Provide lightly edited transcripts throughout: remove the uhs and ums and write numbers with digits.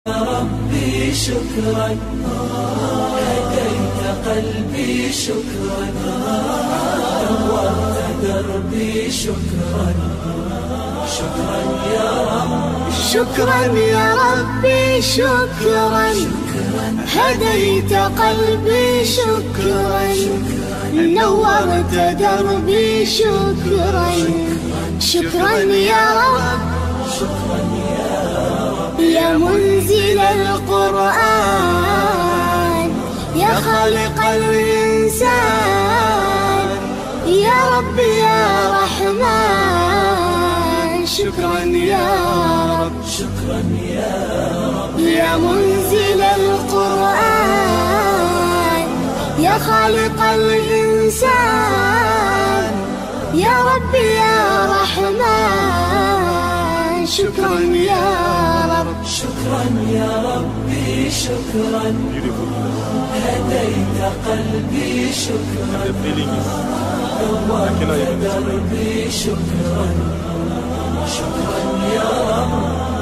ربي شكرا، هديت قلبي شكرا، نورت دربي شكرا، شكرا يا رب، شكرا يا ربي شكرا، هديت قلبي شكرا، نورت دربي شكرا، شكرا يا رب، شكرا يا رب، يا منزل القرآن، يا خالق الإنسان، يا رب يا رحمن، شكرا يا رب، شكرا يا رب، يا منزل القرآن، يا خالق الإنسان، يا رب يا رحمن، شكرا يا رب، شكرا يا ربي شكرا، هديت قلبي شكرا، نورت دربي شكرا، شكرا يا رب،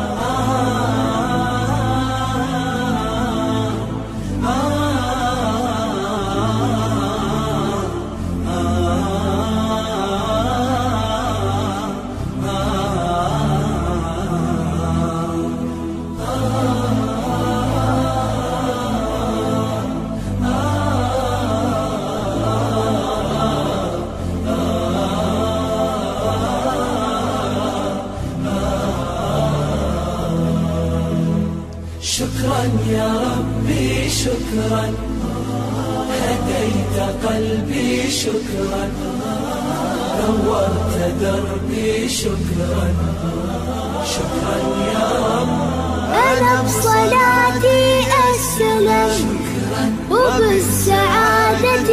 شكرا يا ربي شكرا، هديت قلبي شكرا، نورت دربي شكرا، شكرا يا رب، أنا بصلاتي أسلم، وبالسعادة